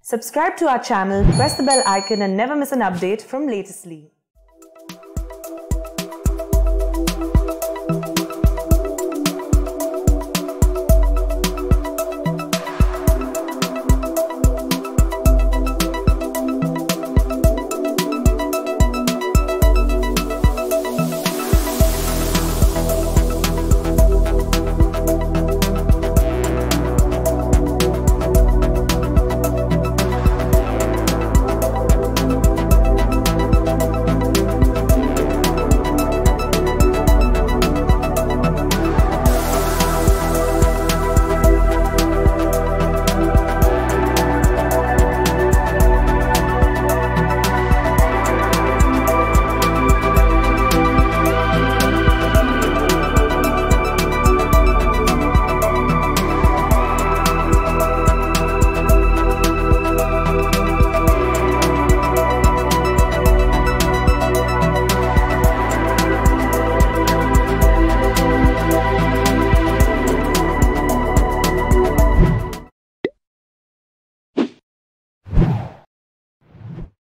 Subscribe to our channel, press the bell icon and never miss an update from Latestly.